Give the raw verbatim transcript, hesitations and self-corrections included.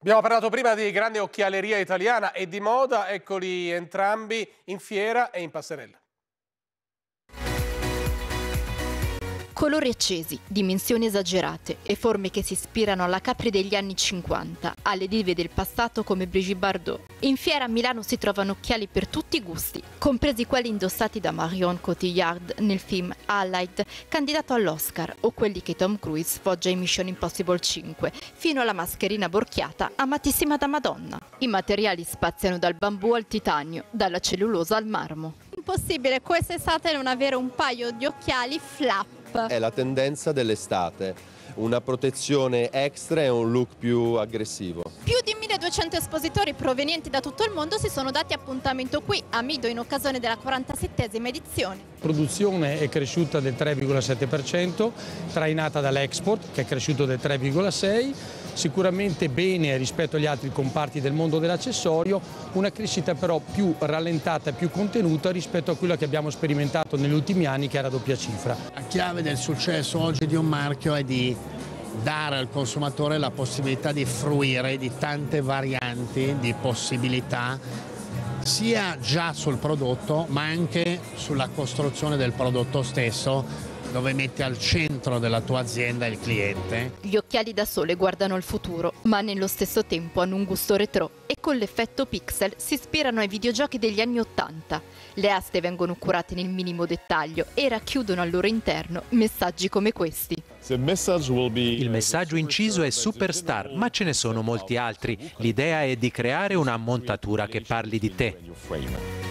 Abbiamo parlato prima di grande occhialeria italiana e di moda, eccoli entrambi in fiera e in passerella. Colori accesi, dimensioni esagerate e forme che si ispirano alla Capri degli anni cinquanta, alle dive del passato come Brigitte Bardot. In fiera a Milano si trovano occhiali per tutti i gusti, compresi quelli indossati da Marion Cotillard nel film Allied, candidato all'Oscar, o quelli che Tom Cruise foggia in Mission Impossible cinque, fino alla mascherina borchiata amatissima da Madonna. I materiali spaziano dal bambù al titanio, dalla cellulosa al marmo. Impossibile quest'estate non avere un paio di occhiali flap. È la tendenza dell'estate, una protezione extra e un look più aggressivo. Più di milleduecento espositori provenienti da tutto il mondo si sono dati appuntamento qui a Mido in occasione della quarantasettesima edizione. La produzione è cresciuta del tre virgola sette per cento, trainata dall'export che è cresciuto del tre virgola sei per cento, sicuramente bene rispetto agli altri comparti del mondo dell'accessorio, una crescita però più rallentata e più contenuta rispetto a quello che abbiamo sperimentato negli ultimi anni, che era doppia cifra. La chiave del successo oggi di un marchio è di dare al consumatore la possibilità di fruire di tante varianti, di possibilità, sia già sul prodotto ma anche sulla costruzione del prodotto stesso, dove metti al centro della tua azienda il cliente. Gli occhiali da sole guardano al futuro, ma nello stesso tempo hanno un gusto retro e con l'effetto pixel si ispirano ai videogiochi degli anni ottanta. Le aste vengono curate nel minimo dettaglio e racchiudono al loro interno messaggi come questi. Il messaggio inciso è superstar, ma ce ne sono molti altri. L'idea è di creare una montatura che parli di te.